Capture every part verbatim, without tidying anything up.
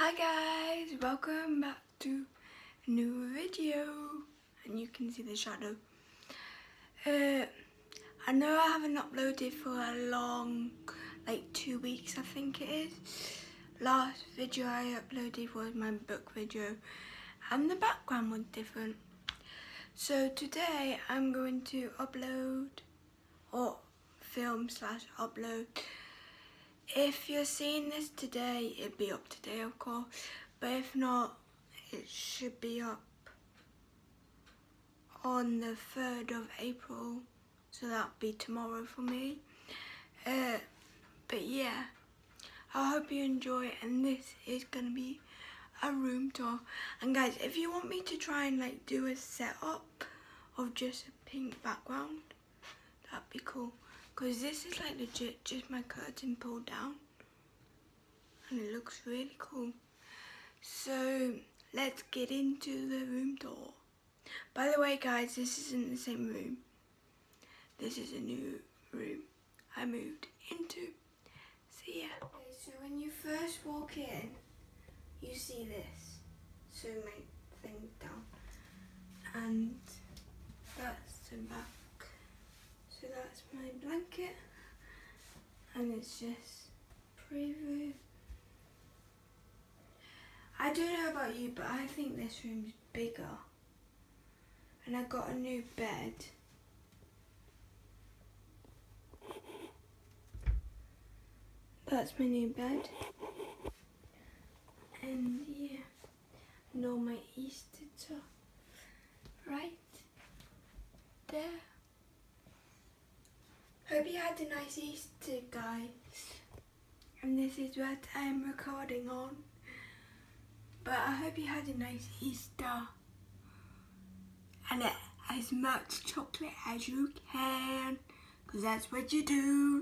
Hi guys, welcome back to a new video, and you can see the shadow. Uh, I know I haven't uploaded for a long, like two weeks I think it is. Last video I uploaded was my book video and the background was different. So today I'm going to upload, or film slash upload. If you're seeing this today, it'll be up today of course, but if not, it should be up on the third of April, so that'll be tomorrow for me. Uh, but yeah, I hope you enjoy it, and this is gonna be a room tour. And guys, if you want me to try and like do a setup of just a pink background, that'd be cool. Because this is like legit just my curtain pulled down. And it looks really cool. So let's get into the room tour. By the way guys, this isn't the same room. This is a new room I moved into. So yeah. Okay, so when you first walk in, you see this. So my thing down. And that's the back. So that's my blanket, and it's just preview. I don't know about you, but I think this room's bigger. And I got a new bed. That's my new bed. And yeah, and all my Easter stuff right there. Hope you had a nice Easter, guys. And this is what I'm recording on. But I hope you had a nice Easter. And uh, as much chocolate as you can, because that's what you do.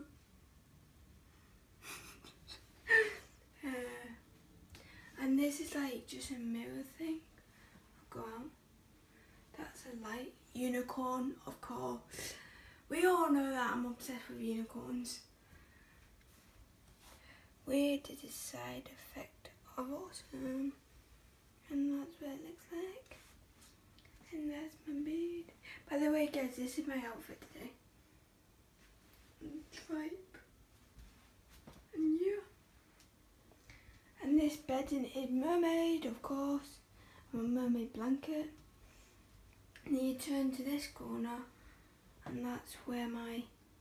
uh, and this is like just a mirror thing. I'll go out. That's a light. Unicorn, of course. We all know that I'm obsessed with unicorns. Weird is a side effect of awesome. And that's what it looks like. And that's my beard. By the way guys, this is my outfit today. And tripe. And yeah. And this bedding is mermaid, of course. A mermaid blanket. And then you turn to this corner. And that's where my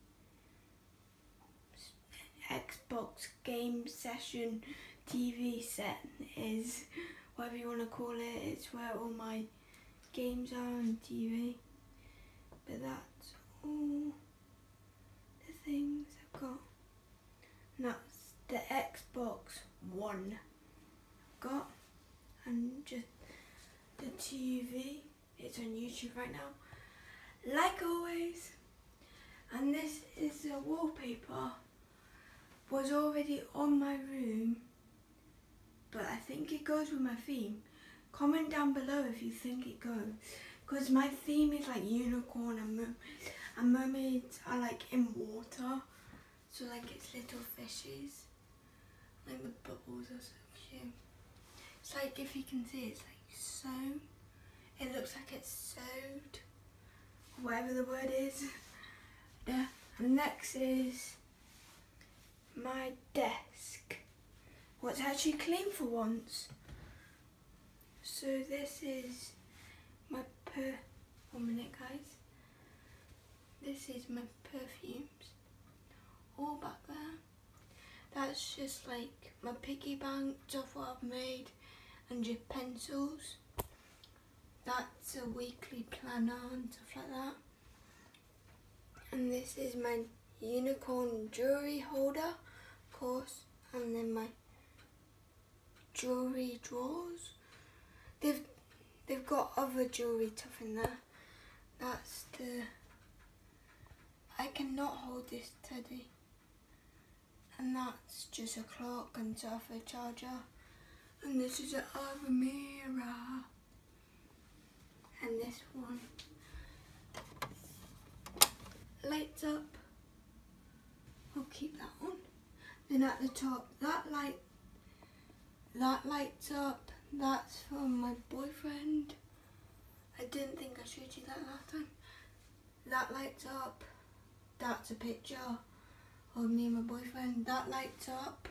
Xbox game session T V set is, whatever you want to call it. It's where all my games are on T V. But that's all the things I've got. And that's the Xbox One I've got. And just the T V. It's on YouTube right now. Like always, and this is the wallpaper, was already on my room, but I think it goes with my theme. Comment down below if you think it goes, because my theme is like unicorn and, mer and mermaids are like in water, so like it's little fishes, like the bubbles are so cute. It's like, if you can see, it's like sewn, it looks like it's sewed. Whatever the word is. Yeah. And next is my desk. What's actually clean for once. So this is my per one minute guys. This is my perfumes. All back there. That's just like my piggy bank, stuff what I've made, and just pencils. That's a weekly planner and stuff like that. And this is my unicorn jewellery holder, of course. And then my jewellery drawers. They've they've got other jewellery stuff in there. That's the... I cannot hold this teddy. And that's just a clock and stuff, a charger. And this is an other mirror. And this one lights up. I'll keep that on. Then at the top, that light that lights up. That's from my boyfriend. I didn't think I showed you that last time. That lights up. That's a picture of me and my boyfriend. That lights up.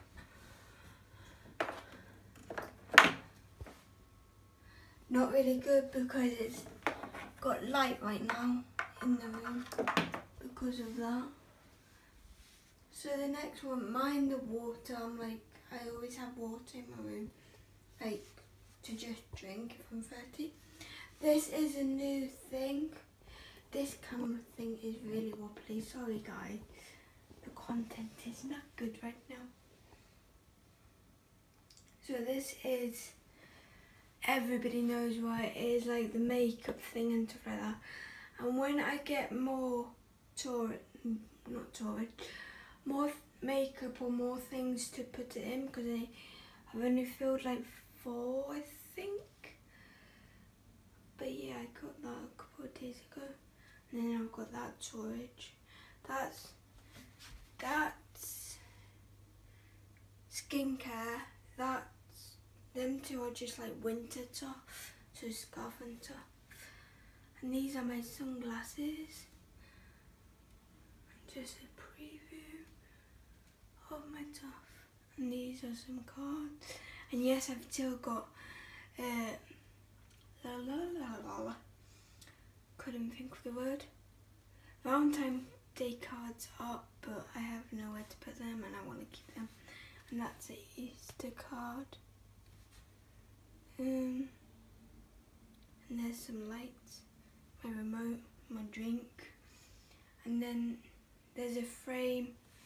Not really good because it's got light right now in the room because of that. So the next one, mind the water. I'm like, I always have water in my room, like to just drink if I'm thirsty. This is a new thing. This camera thing is really wobbly. Sorry guys, the content is not good right now. So this is, everybody knows what it is, like the makeup thing and stuff like that. And when I get more Torrid, not Torrid, more makeup or more things to put it in, because I've only filled like four, I think. But yeah, I got that a couple of days ago. And then I've got that storage. That's, that's skincare. That's, them two are just like winter stuff, so scarf and stuff. And these are my sunglasses. Just a preview of my stuff. And these are some cards. And yes, I've still got uh, la la la la la. Couldn't think of the word. Valentine's Day cards up, but I have nowhere to put them and I want to keep them. And that's an Easter card. Um, and there's some lights, my remote, my drink, and then there's a frame.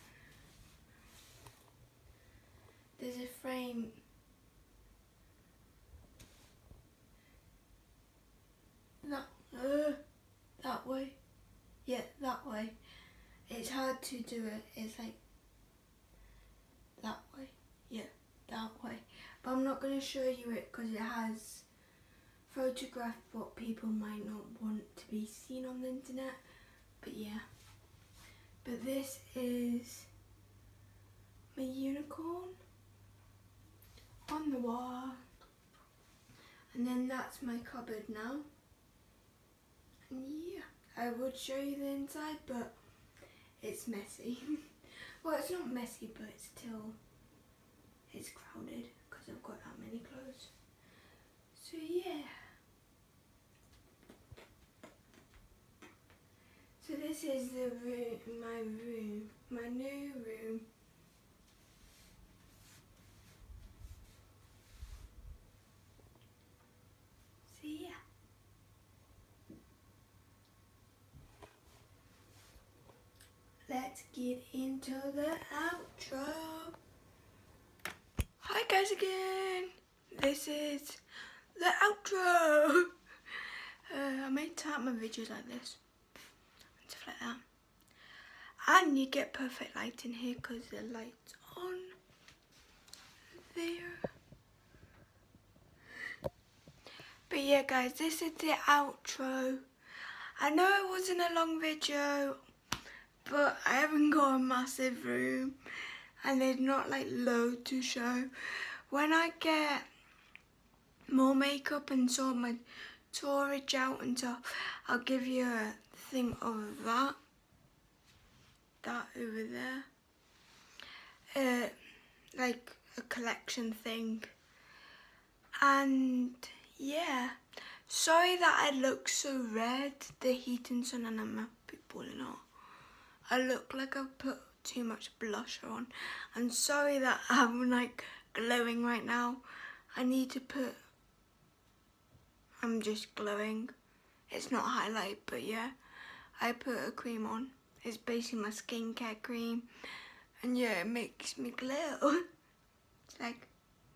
There's a frame. That uh, that way, yeah, that way. It's hard to do it. It's like that way, yeah, that way. But I'm not going to show you it because it has photographed what people might not want to be seen on the internet. But yeah. But this is my unicorn on the wall. And then that's my cupboard now. And yeah, I would show you the inside, but it's messy. Well, it's not messy, but it's still, it's crowded because I've got that many clothes. So yeah. So this is the room, my room, my new room. So yeah. Let's get into the outro. Hi guys again. This is the outro. Uh, I may type my videos like this. Stuff like that. And you get perfect light in here because the light's on there. But yeah guys, this is the outro. I know it wasn't a long video, but I haven't got a massive room and there's not like loads to show. When I get more makeup and sort my storage out and stuff, I'll give you a thing of that. That over there. Uh, like a collection thing. And yeah. Sorry that I look so red. The heat and sun and I'm a bit balling out. I look like I've put too much blusher on. I'm sorry that I'm like glowing right now. I need to put, I'm just glowing. It's not highlight, but yeah. I put a cream on. It's basically my skincare cream. And yeah, it makes me glow. It's like,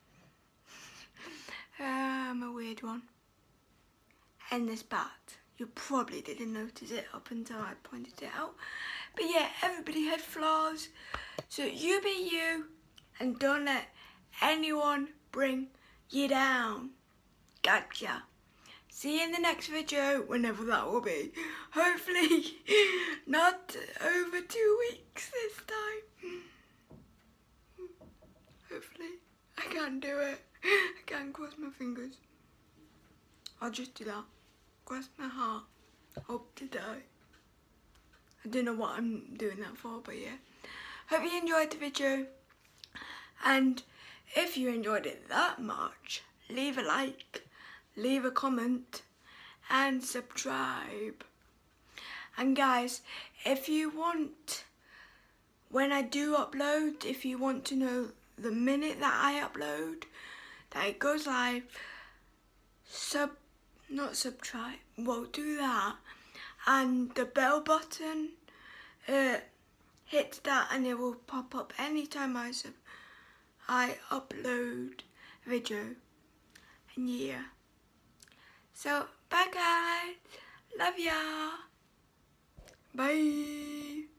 uh, I'm a weird one. And this bat. You probably didn't notice it up until I pointed it out. But yeah, everybody had flaws. So you be you and don't let anyone bring you down. Gotcha. See you in the next video, whenever that will be. Hopefully not over two weeks this time. Hopefully. I can't do it. I can't cross my fingers. I'll just do that. Cross my heart. Hope to die. I don't know what I'm doing that for, but yeah. Hope you enjoyed the video. And if you enjoyed it that much, leave a like, leave a comment, and subscribe. And guys, if you want, when I do upload, if you want to know the minute that I upload, that it goes live, sub, not subscribe, well do that, and the bell button, uh, hit that and it will pop up anytime I sub, I upload video, and yeah. So, bye guys, love ya, bye.